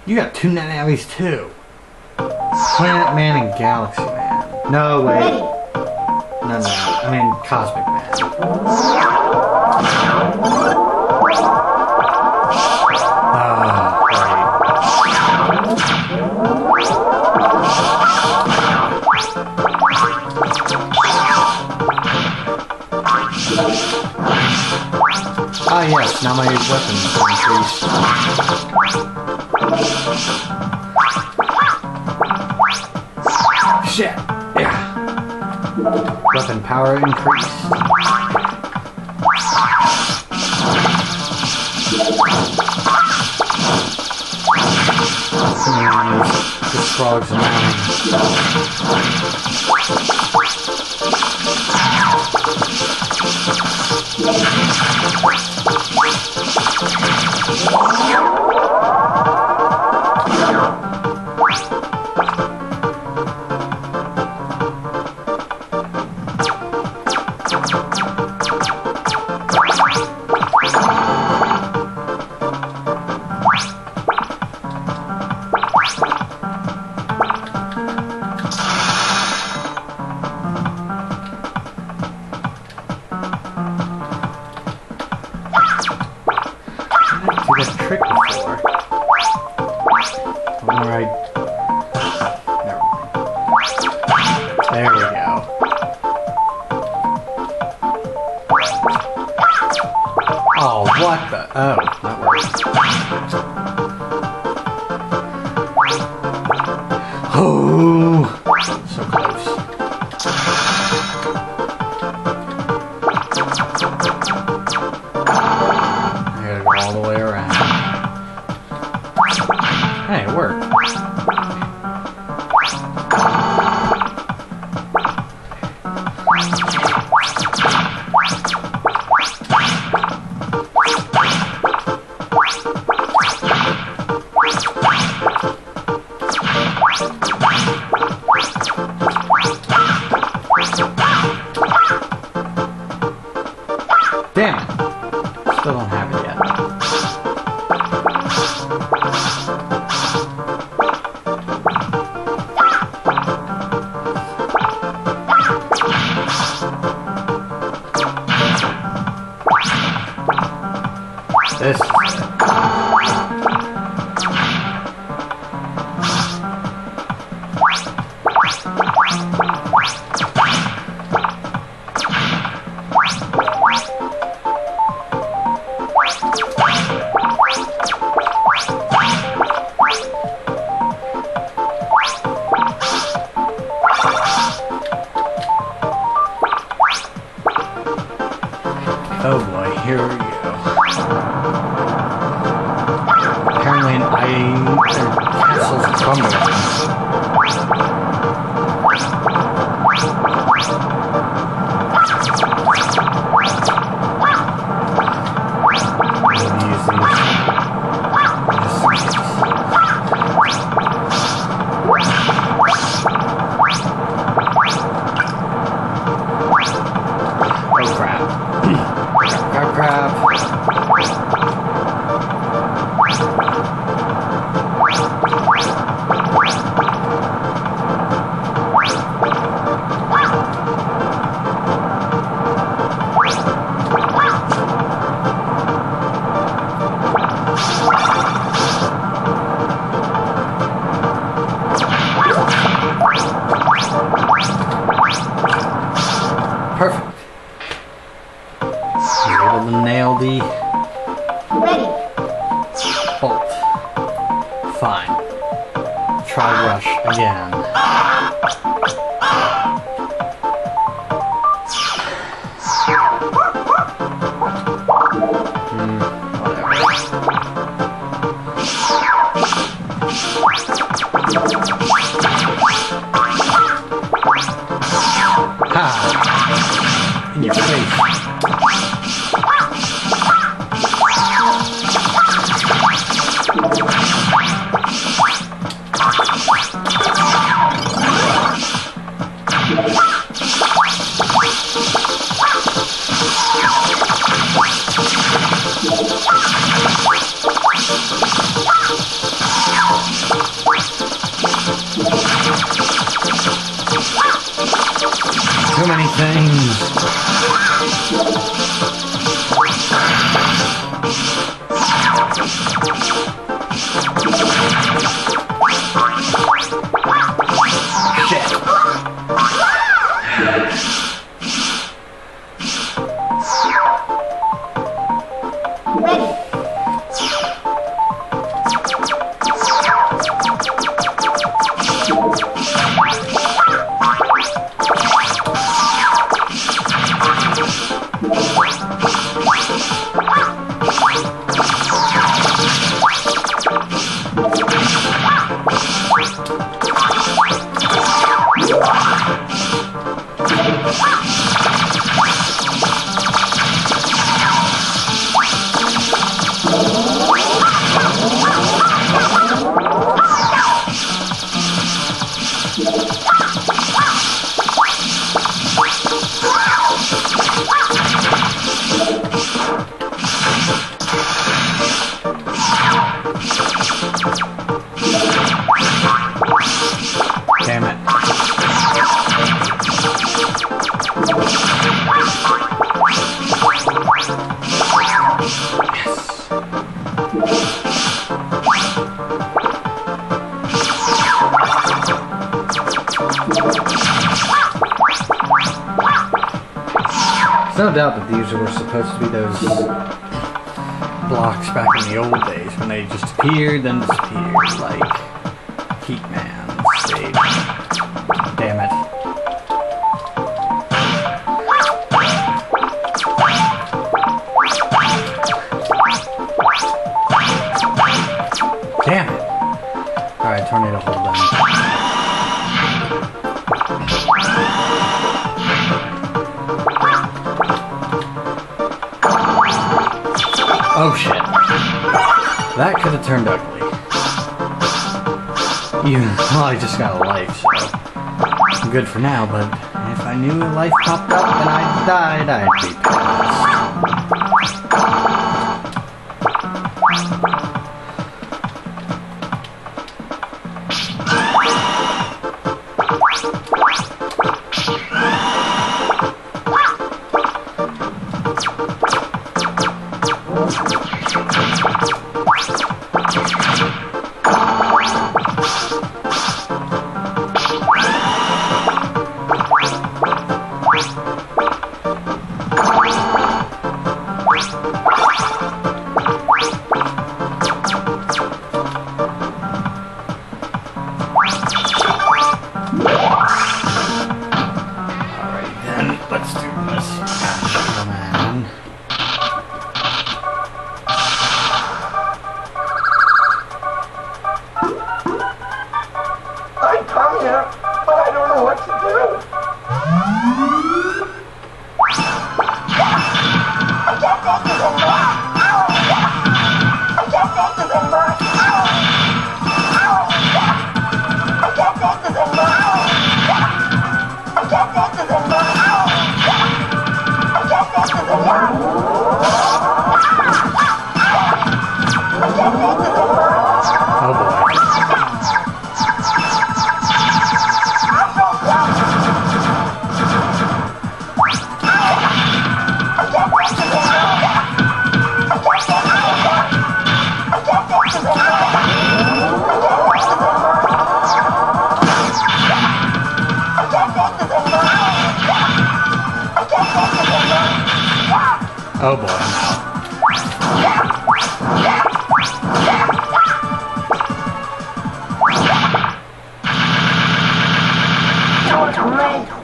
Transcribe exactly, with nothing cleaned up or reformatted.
You got two net navies too. Planet Man and Galaxy Man. No, wait. No, no. I mean, Cosmic Man. Ah, yes, now my weapons are increased. Shit! Yeah. Weapon power increased. And this frog's annoying. Trick before. Alright. Never mind. There we go. Oh, what the? Oh, that works. Oh, so close. I gotta go all the way around. Hey, it worked. Damn it. Still don't have it yet. This is it. Oh boy, here we go. Apparently an eye castle's crumbling. Oh crap. Crap, crap. Perfect. You're able to nail the bolt. Fine. Try rush again. Hmm, whatever. Ha! In your face. things. Damn it. There's no doubt that these were supposed to be those blocks back in the old days when they just appeared then disappeared, like Heatman stage. Damn it. Damn it. Alright, tornado hold on. Oh shit. That could have turned ugly. Even, well, I just got a life, so I'm good for now, but if I knew a life popped up and I died, I'd be pissed. Let's do this. Astroman. I come here, but I don't know what to do. I guess this is in there. I guess this is in there. I guess this is in there. I guess this is in there. Oh boy. Oh boy, no. Don't make